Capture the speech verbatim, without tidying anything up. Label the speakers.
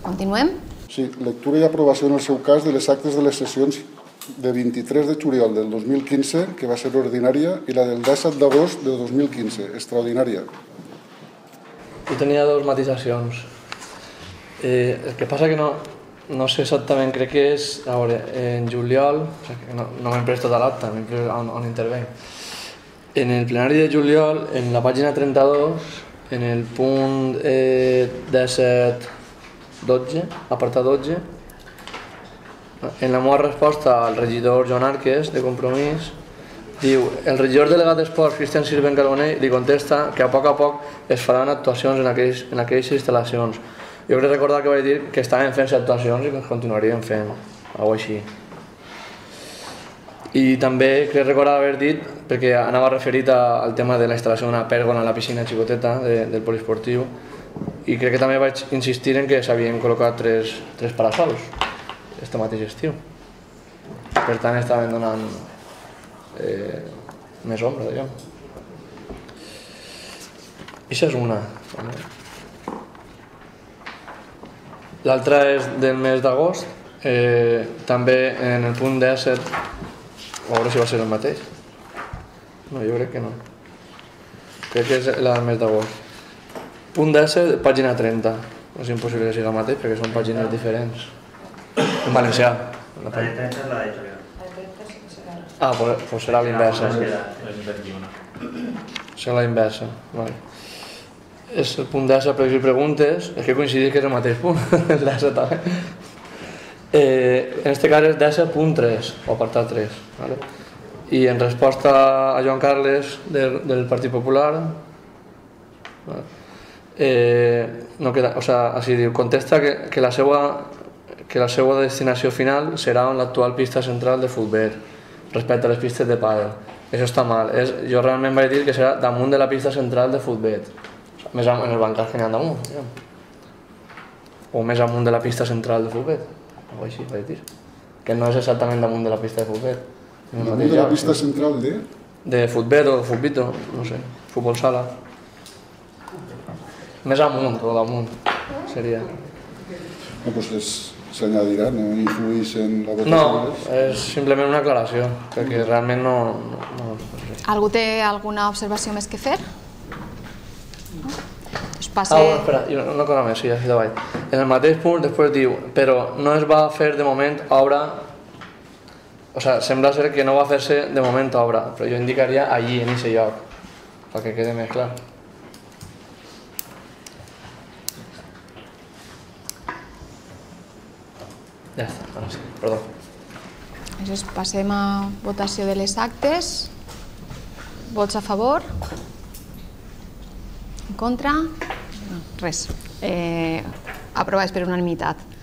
Speaker 1: Continuem.
Speaker 2: Sí, lectura i aprovació en el seu cas de les actes de les sessions de vint-i-tres de juliol del dos mil quinze, que va ser ordinària, i la del disset d'agost del dos mil quinze, extraordinària.
Speaker 3: Jo tenia dues matisacions. Eh, el que passa que no, no sé exactament, crec que és, a veure, en juliol, o sigui, no, no m'he pres tota l'acta, m'he pres on, on intervenc. En el plenari de juliol, en la pàgina trenta-dos, en el punt eh, disset dotze, apartat dotze, en la meva resposta al regidor Joan Arques, de Compromís, diu, el regidor delegat d'Esports, Cristian Sirven Carbonell, li contesta que a poc a poc es faran actuacions en aquelles, en aquelles instal·lacions. Jo crec recordar que vaig dir que estaven fent actuacions i que continuaríem fent, alguna cosa així. I també crec recordar haver dit, perquè anava referit a, al tema de la instal·lació d'una pèrgola a la piscina xicoteta de, del poliesportiu, i crec que també vaig insistir en que s'havien col·locat tres, tres parasols este mateix estiu. Per tant, estaven donant eh, més ombra, diguem. I això és una. L'altra és del mes d'agost, eh, també en el punt disset, a veure si va ser el mateix. No, jo crec que no. Crec que és la del mes d'agost. Punt disset, pàgina trenta. És impossible que sigui el mateix perquè són pàgines diferents. En valencià.
Speaker 4: La de trenta és la de juliol.
Speaker 3: Ah, doncs serà la inversa. Serà la inversa. És el punt disset, perquè si preguntes, és que coincideix que és el mateix punt, el disset també. En aquest cas és disset punt tres, o apartat tres. I en resposta a Joan Carles del Partit Popular, contesta que la seva que la seva destinació final serà en l'actual pista central de futbol respecte a les pistes de pàdel. Això està mal. Jo realment vaig dir que serà damunt de la pista central de futbol, més en el bancat que n'hi ha damunt, o més amunt de la pista central de futbol, o així vaig dir, que no és exactament damunt de la pista de futbol.
Speaker 2: Damunt de la pista central de?
Speaker 3: De futbol o futbito, no sé, futbol sala. Més amunt o damunt seria.
Speaker 2: No, doncs s'añadirà, no influeix en la votació?
Speaker 3: No, és simplement una aclaració, perquè realment no...
Speaker 1: Algú té alguna observació més que fer?
Speaker 3: Ah, bueno, espera, una cosa més, sí, així davall. En el mateix punt després diu, però no es va fer de moment obra, o sigui, sembla ser que no va fer-se de moment obra, però jo indicaria allí, en aquest lloc, perquè quede més clar. Ja està, ara sí, perdó.
Speaker 1: Llavors passem a votació de les actes. Vots a favor? En contra? No, res. Aprovades per unanimitat.